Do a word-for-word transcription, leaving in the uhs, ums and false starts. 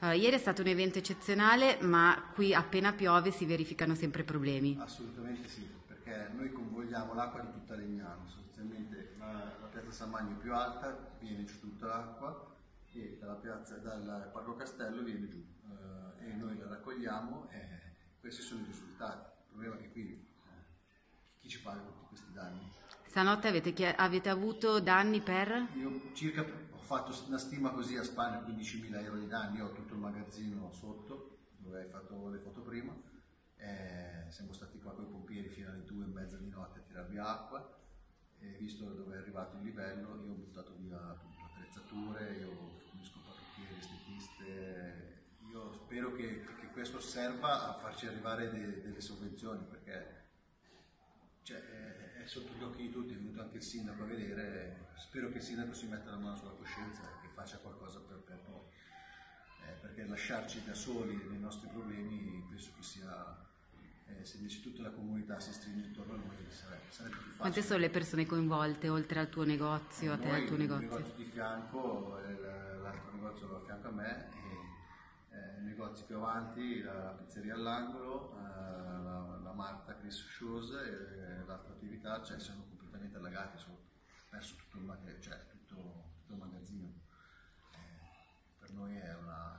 Allora, ieri è stato un evento eccezionale, ma qui appena piove si verificano sempre problemi. Assolutamente sì, perché noi convogliamo l'acqua di tutta Legnano, sostanzialmente la, la piazza San Magno è più alta, viene giù tutta l'acqua e dalla piazza, dal Parco Castello viene giù eh, e noi la raccogliamo e questi sono i risultati. Il problema è che qui eh, chi ci paga tutti questi danni? Stanotte avete, chie- avete avuto danni per? Io circa ho fatto una stima così a Spagna, quindicimila euro di danni, io ho tutto il magazzino sotto dove hai fatto le foto prima, eh, siamo stati qua con i pompieri fino alle due e mezza di notte a tirar via acqua e visto dove è arrivato il livello io ho buttato via tutto, attrezzature, io fornisco parrucchieri, estetiste, io spero che, che questo serva a farci arrivare de, delle sovvenzioni perché cioè, è, è sotto gli occhi di tutti, è venuto anche il sindaco a vedere, spero che il sindaco si metta la mano sulla coscienza e che faccia qualcosa per, per noi, eh, perché lasciarci da soli nei nostri problemi penso che sia, eh, se invece tutta la comunità si stringe intorno a noi sarebbe, sarebbe più facile. Quante sono le persone coinvolte oltre al tuo negozio, Eh, a te e al tuo noi, il negozio? negozio di fianco, eh, l'altro negozio lo a fianco a me, e eh, i negozi più avanti, la, la pizzeria all'angolo, eh, la, la Marta Chris Shoes e l'altra attività, cioè sono completamente allagati, sono perso tutto il, mag- cioè, tutto, tutto il magazzino. Eh, per noi è una